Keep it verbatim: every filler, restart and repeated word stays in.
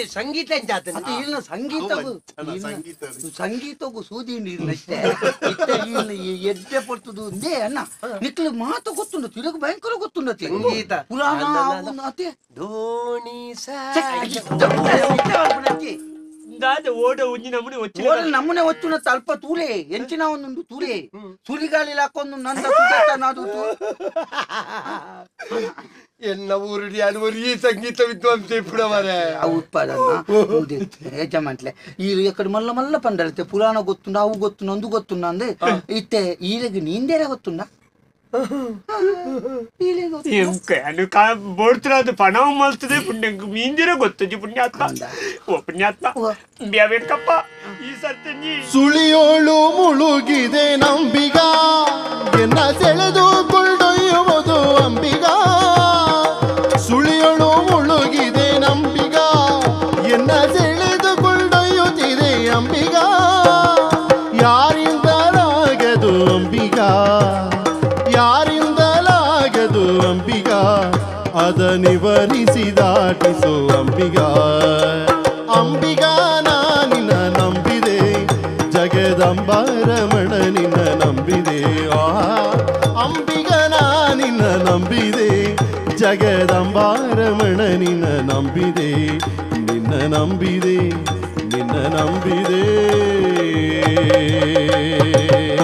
ಸಂಗೀತ ಅದು ಇಲ್ಲ ಸಂಗೀತಗೂ ಸಂಗೀತಗೂ ಸೂದಿ ನೀರಿನಷ್ಟೇ ಎದ್ದೆ ಪಡ್ತದು ಅಂದೇ ಅಣ್ಣ ನಿಕ್ಲು ಮಾತು ಗೊತ್ತುಂಡ ತಿರುಗು ಭಯಂಕರ ಗೊತ್ತುಂಡ ಸಂಗೀತ ಪುರಾಣ ಅದೇ ಧೋಣಿ ಓಡ ಉಂಜಿ ನಮ್ಮನೆ వచ్చి ನಮ್ಮನೆ వచ్చున ತಲ್ಪ ತೂಲೆ ಎಂಚಿನ ಒಂದೊಂದು ತೂಲೆ ಸುರಿಗಾಲಿ ಹಾಕೊಂಡು ನಂದ ಸುಜಾತ ನಾದು ಎಲ್ಲ ಊರುಡಿ ಅನುವರಿ ಸಂಗೀತ ವಿದ್ವಾಂಸ ఇప్పుడు మరే ఉత్పాదన యజమంట్లే ఈ ఇక్కడ మల్ల మల్ల పండలతే పురాణ గొత్తుండా అవు గొత్తున అందు గొత్తున్నా అందే ఇtte ఈలకి నీందేర గొత్తుండా ಬೋಡ್ತಿರೋದು ಪಣವ ಮಲ್ತದೆ ಪುಣ್ಯಂಕ ಮೀಂದಿರ ಗೊತ್ತಜಿ ಪುಣ್ಯಾತ್ಮ ಓ ಪುಣ್ಯಾತ್ಮ ಬ್ಯಾವೇಕಪ್ಪ ಈ ಸರ್ತಿ ಸುಳಿಯೋಳು ಮುಳುಗಿದೆ ನಂಬಿಗ ಎನ್ನ ಸೆಳೆದು ಕೊಂಡೊಯ್ಯುವುದು ಅಂಬಿಗ ಸುಳಿಯೋಳು ಮುಳುಗಿದೆ ನಂಬಿಗ ಎನ್ನ ಸೆಳೆದು ಕೊಂಡೊಯ್ಯುತ್ತಿದೆ ಅಂಬಿಗ ಯಾರಿಂದಲಾಗದು ಅಂಬಿಗ ಯಾರಿಂದಲಾಗದು ಅಂಬಿಗ ಅದ ನಿವರಿಸಿ ದಾಟಿಸು ಅಂಬಿಗ ಅಂಬಿಗ ನಾನಿನ ನಂಬಿದೆ ಜಗದಂಬಾರಮಣ ನಿನ್ನ ನಂಬಿದೆ ಆ ಅಂಬಿಗ ನಾನಿನ ನಂಬಿದೆ ಜಗದಂಬಾರಮಣ ನಿನ್ನ ನಂಬಿದೆ ನಿನ್ನ ನಂಬಿದೆ ನಿನ್ನ ನಂಬಿದೆ